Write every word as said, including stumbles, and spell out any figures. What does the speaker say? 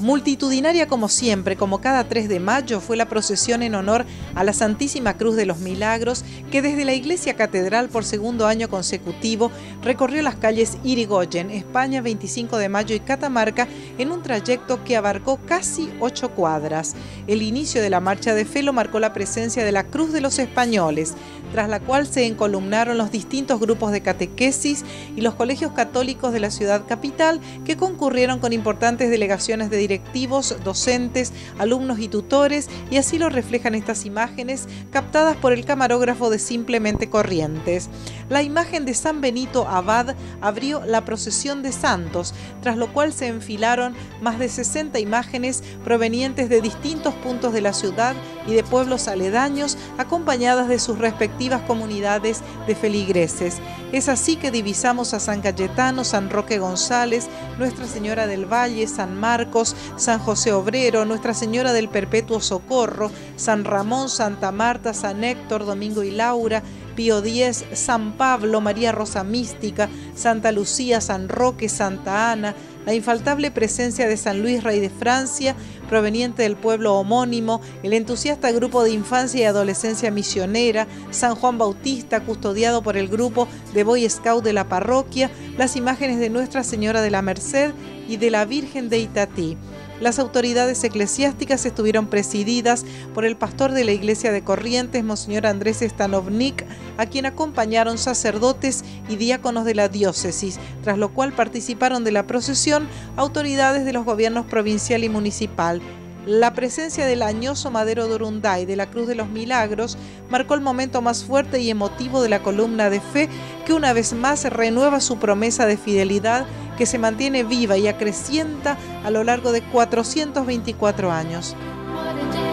Multitudinaria como siempre, como cada tres de mayo, fue la procesión en honor a la Santísima Cruz de los Milagros, que desde la Iglesia Catedral por segundo año consecutivo recorrió las calles Irigoyen, España, veinticinco de mayo y Catamarca en un trayecto que abarcó casi ocho cuadras. El inicio de la marcha de fe lo marcó la presencia de la Cruz de los Españoles, tras la cual se encolumnaron los distintos grupos de catequesis y los colegios católicos de la ciudad capital, que concurrieron con importantes delegaciones de directivos, docentes, alumnos y tutores, y así lo reflejan estas imágenes captadas por el camarógrafo de Simplemente Corrientes. La imagen de San Benito Abad abrió la procesión de santos, tras lo cual se enfilaron más de sesenta imágenes provenientes de distintos puntos de la ciudad y de pueblos aledaños, acompañadas de sus respectivas comunidades de feligreses. Es así que divisamos a San Cayetano, San Roque González, Nuestra Señora del Valle, San Marcos, San José Obrero, Nuestra Señora del Perpetuo Socorro, San Ramón, Santa Marta, San Héctor, Domingo y Laura, Pío X, San Pablo, María Rosa Mística, Santa Lucía, San Roque, Santa Ana, la infaltable presencia de San Luis, Rey de Francia, proveniente del pueblo homónimo, el entusiasta grupo de infancia y adolescencia misionera, San Juan Bautista, custodiado por el grupo de Boy Scout de la parroquia, las imágenes de Nuestra Señora de la Merced y de la Virgen de Itatí. Las autoridades eclesiásticas estuvieron presididas por el pastor de la iglesia de Corrientes, Monseñor Andrés Stanovnik, a quien acompañaron sacerdotes y diáconos de la diócesis, tras lo cual participaron de la procesión autoridades de los gobiernos provincial y municipal. La presencia del añoso madero de Urunday de la Cruz de los Milagros marcó el momento más fuerte y emotivo de la columna de fe, que una vez más renueva su promesa de fidelidad, que se mantiene viva y acrecienta a lo largo de cuatrocientos veinticuatro años.